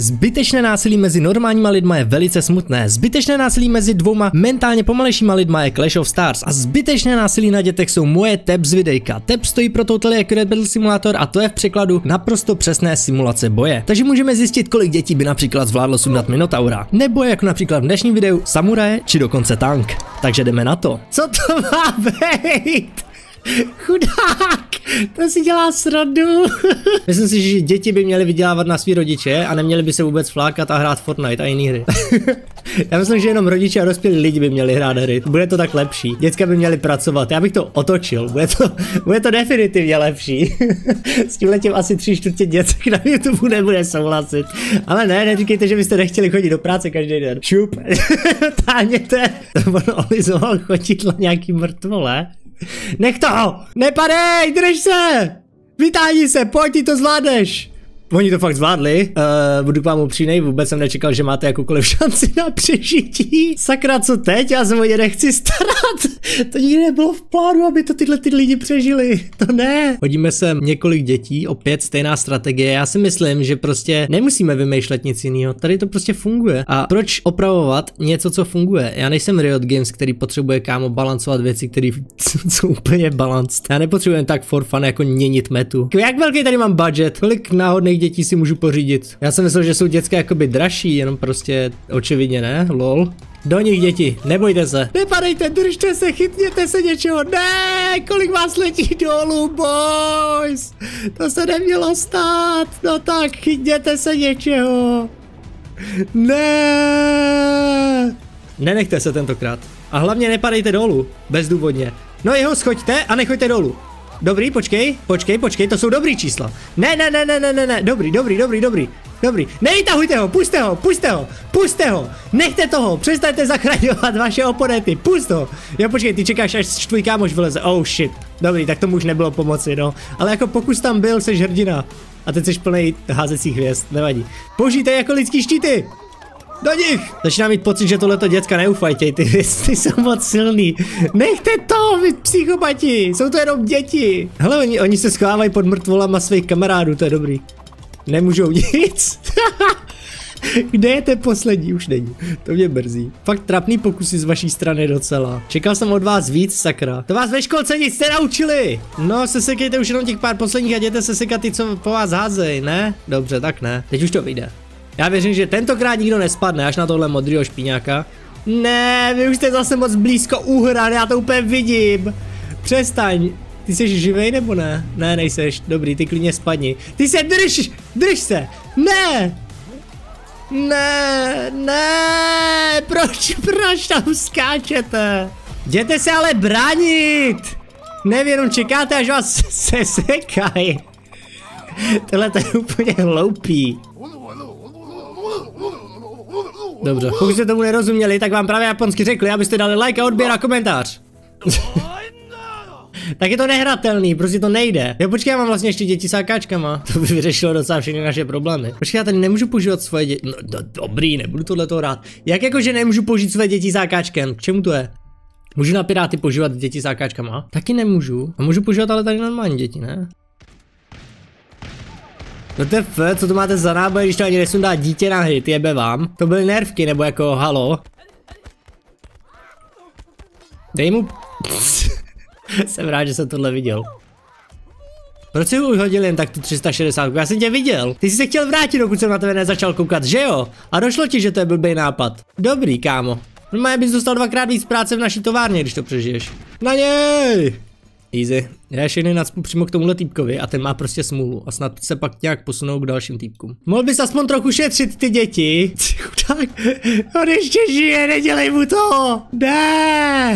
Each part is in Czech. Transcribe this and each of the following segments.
Zbytečné násilí mezi normálníma lidma je velice smutné. Zbytečné násilí mezi dvouma mentálně pomalejšíma lidma je Clash of Stars a zbytečné násilí na dětech jsou moje TEPS videjka. TEPS stojí pro Totally Accurate Battle Simulator a to je v překladu naprosto přesné simulace boje. Takže můžeme zjistit, kolik dětí by například zvládlo sundat Minotaura, nebo jako například v dnešním videu samuraje či dokonce tank. Takže jdeme na to. Co to má být? Chudák, to si dělá srandu. Myslím si, že děti by měly vydělávat na svý rodiče a neměli by se vůbec flákat a hrát Fortnite a jiné hry. Já myslím, že jenom rodiče a dospělí lidi by měli hrát hry. Bude to tak lepší. Děcka by měly pracovat. Já bych to otočil. Bude to definitivně lepší. S tímhletím asi 3/4 děcek na YouTube nebude souhlasit. Ale ne, neříkejte, že byste nechtěli chodit do práce každý den. Šup. Táněte. On olizoval chodidla nějaký mrtvole. Nech toho! Nepadej, drž se! Vytáhni se, pojď, ty to zvládneš! Oni to fakt zvládli, budu k vám upřímnej, vůbec jsem nečekal, že máte jakoukoliv šanci na přežití. Sakra, co teď? Já se o ně nechci starat. To nikdy nebylo v plánu, aby to tyhle lidi přežili. To ne. Hodíme sem několik dětí, opět stejná strategie. Já si myslím, že prostě nemusíme vymýšlet nic jiného. Tady to prostě funguje. A proč opravovat něco, co funguje? Já nejsem Riot Games, který potřebuje, kámo, balancovat věci, které jsou úplně balanced. Já nepotřebuji tak for fun jako měnit metu. Jak velký tady mám budget? Kolik náhodných dětí si můžu pořídit? Já jsem myslel, že jsou děcka jakoby dražší, jenom prostě očividně ne, lol. Do nich děti, nebojte se. Nepadejte, držte se, chytněte se něčeho. Ne, kolik vás letí dolů, boys. To se nemělo stát. No tak, chytněte se něčeho. Ne. Nenechte se tentokrát. A hlavně nepadejte dolů, bezdůvodně. No jeho schoďte a nechoďte dolů. Dobrý, počkej, to jsou dobrý čísla. Ne, dobrý. Nevytahujte ho, puste ho. Nechte toho, přestaňte zachraňovat vaše oponenty, pust ho. Jo, počkej, ty čekáš, až tvůj kámoš vyleze, oh shit. Dobrý, tak tomu už nebylo pomoci, no. Ale jako pokus tam byl, seš hrdina. A teď seš plnej házecích hvězd, nevadí. Použijte jako lidský štíty. Do nich! Začínám mít pocit, že tohleto děcka neufajtěj, ty jsou moc silný. Nechte to, vy psychopati, jsou to jenom děti. Hele, oni se schovávají pod mrtvolama svých kamarádů, to je dobrý. Nemůžou nic. Kde je ten poslední? Už není. To mě mrzí. Fakt trapný pokusy z vaší strany docela. Čekal jsem od vás víc, sakra. To vás ve školce nic nenaučili. No, sesekejte už jenom těch pár posledních a jděte sesekat ty, co po vás házej, ne? Dobře, tak ne. Teď už to vyjde. Já věřím, že tentokrát nikdo nespadne až na tohle modrýho špíňáka. Ne, vy už jste zase moc blízko uhran, já to úplně vidím. Přestaň. Ty jsi živej nebo ne? Ne, nejseš. Dobrý, ty klidně spadni. Ty se drž se. Ne, proč tam skáčete? Jděte se ale bránit. Nevěřím, čekáte, až vás sesekají. Tohle to je úplně hloupý. Dobře, pokud jste tomu nerozuměli, tak vám právě japonsky řekli, abyste dali like a odběr a komentář. Tak je to nehratelný, prostě to nejde. Jo, počkej, já mám vlastně ještě děti s AKčkama. To by vyřešilo docela všechny naše problémy. Počkej, já tady nemůžu používat svoje děti. No, dobrý, nebudu tohleto hrát. Jak jako, že nemůžu použít své děti s AKčkem? K čemu to je? Můžu na Piráty používat děti s AKčkama? Taky nemůžu. A můžu používat ale tady normální děti, ne? No to je f, co to máte za náboj, když to ani nesundá dítě na hit, jebe vám. To byly nervky, nebo jako halo. Dej mu... Jsem rád, že jsem tohle viděl. Proč jsi uhodil jen tak tu 360? Já jsem tě viděl. Ty jsi se chtěl vrátit, dokud jsem na tebe nezačal koukat, že jo? A došlo ti, že to je blbý nápad. Dobrý, kámo. Normálně bys dostal 2krát víc práce v naší továrně, když to přežiješ. Na něj! Easy. Já všechny nacpu přímo k tomuhle týpkovi a ten má prostě smůlu a snad se pak nějak posunou k dalším týpkům. Mohl bys aspoň trochu šetřit ty děti. Chudák, on ještě žije, nedělej mu to. Ne.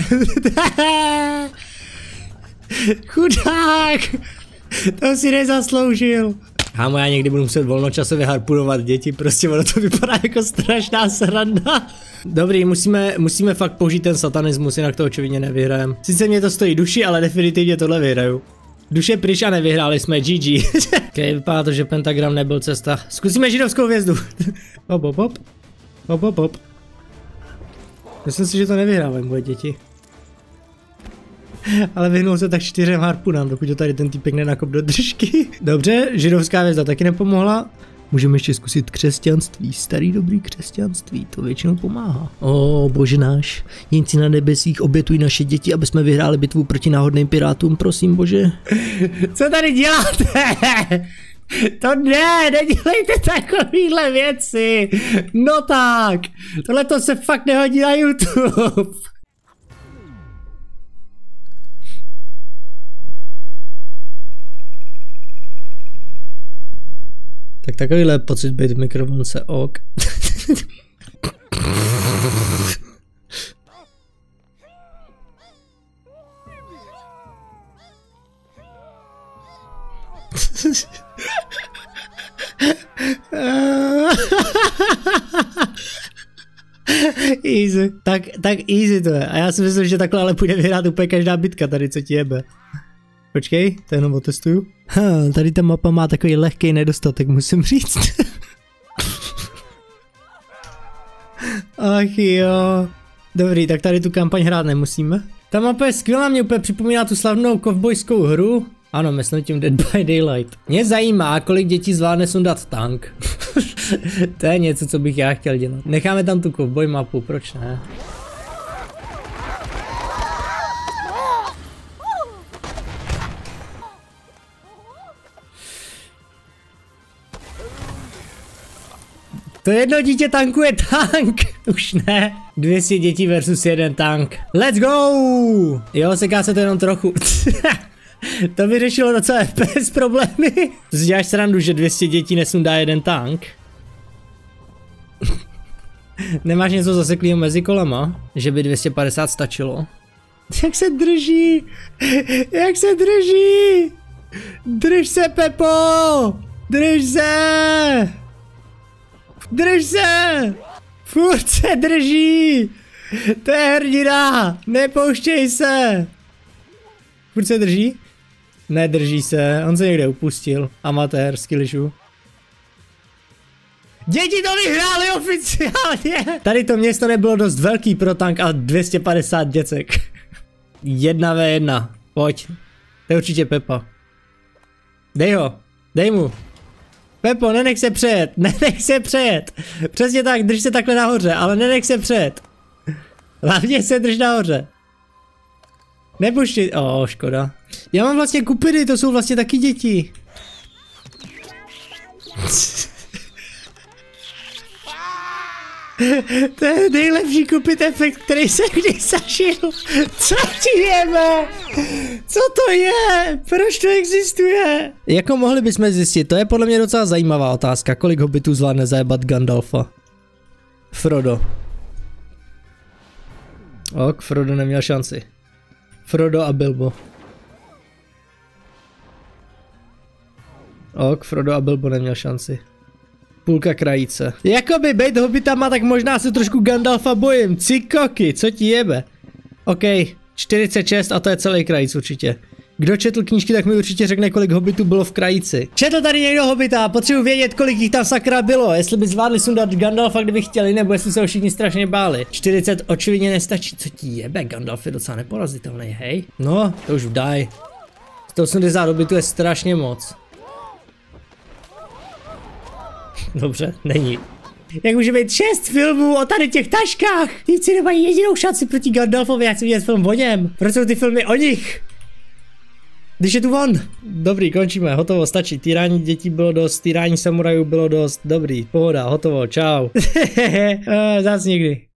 Chudák, to si nezasloužil. Kámo, já někdy budu muset volnočasově harpunovat děti, prostě ono to vypadá jako strašná sranda. Dobrý, musíme fakt použít ten satanismus, jinak to očividně nevyhrajem. Sice mě to stojí duši, ale definitivně tohle vyhraju. Duše pryč a nevyhráli jsme, GG. Okay, vypadá to, že pentagram nebyl cesta. Zkusíme židovskou hvězdu. Hop. Myslím si, že to nevyhrávají moje děti. Ale vyhnul se tak 4 harpunám, dokud to tady ten týpek nenakop do držky. Dobře, židovská hvězda taky nepomohla. Můžeme ještě zkusit křesťanství, starý dobrý křesťanství, to většinou pomáhá. O bože náš, jenci na nebesích, obětuj naše děti, aby jsme vyhráli bitvu proti náhodným pirátům, prosím bože. Co tady děláte? To ne, nedělejte takovýhle věci. No tak, tohle to se fakt nehodí na YouTube. Tak takovýhle pocit být v mikrovlnce, ok. Easy. Tak easy to je. A já si myslím, že takhle ale půjde vyhrát úplně každá bitka tady, co ti jebe. Počkej, to jenom otestuju. Tady ta mapa má takový lehký nedostatek, musím říct. Ach jo. Dobrý, tak tady tu kampaň hrát nemusíme. Ta mapa je skvělá, mě úplně připomíná tu slavnou kovbojskou hru. Ano, myslím tím Dead by Daylight. Mě zajímá, kolik dětí zvládne sundat tank. To je něco, co bych já chtěl dělat. Necháme tam tu kovboj mapu, proč ne? To jedno dítě tankuje tank. Už ne. 200 dětí versus jeden tank. Let's go! Jo, seká se to jenom trochu. To vyřešilo docela FPS problémy. To si děláš srandu, že 200 dětí nesundá jeden tank. Nemáš něco zaseklého mezi kolama? Že by 250 stačilo? Jak se drží? Jak se drží? Drž se, Pepo! Drž se! Drž se! Furt se drží! To je hrdina! Nepouštěj se! Furt se drží? Nedrží se, on se někde upustil. Amatér, skillišu. Děti to vyhráli oficiálně! Tady to město nebylo dost velký pro tank a 250 děcek. 1v1. Pojď. To je určitě Pepa. Dej ho. Dej mu. Pepo, nenech se přejet. Nenech se přejet. Přesně tak, drž se takhle nahoře, ale nenech se přejet. Hlavně se drž nahoře. Nepušti. Škoda. Já mám vlastně kupidy, to jsou vlastně taky děti. To je nejlepší kupit efekt, který jsem kdy zažil. Co ti jeme? Co to je? Proč to existuje? Jako mohli bychom zjistit, to je podle mě docela zajímavá otázka. Kolik hobitů zvládne zajebat Gandalfa? Frodo. Ok, Frodo neměl šanci. Frodo a Bilbo. Ok, Frodo a Bilbo neměl šanci. Půlka krajice. Jakoby bejt hobitama, tak možná se trošku Gandalfa bojím. Cikoky, co ti jebe? OK, 46 a to je celý krajic určitě. Kdo četl knížky, tak mi určitě řekne, kolik hobitů bylo v krajici. Četl tady někdo hobita, potřebuji vědět, kolik jich tam sakra bylo. Jestli by zvládli sundat Gandalfa, kdyby chtěli, nebo jestli se ho všichni strašně báli. 40 očividně nestačí. Co ti jebe? Gandalf je docela neporazitelný, hej? No, to už vdaj. 180 hobitů je strašně moc. Dobře, není. Jak může být 6 filmů o tady těch taškách? Divci nemají jedinou šanci proti Gandalfovi, já chci vidět film o něm. Proč jsou ty filmy o nich? Když je tu on. Dobrý, končíme, hotovo, stačí. Týrání dětí bylo dost, týrání samurajů bylo dost. Dobrý, pohoda, hotovo, čau. Zás někdy.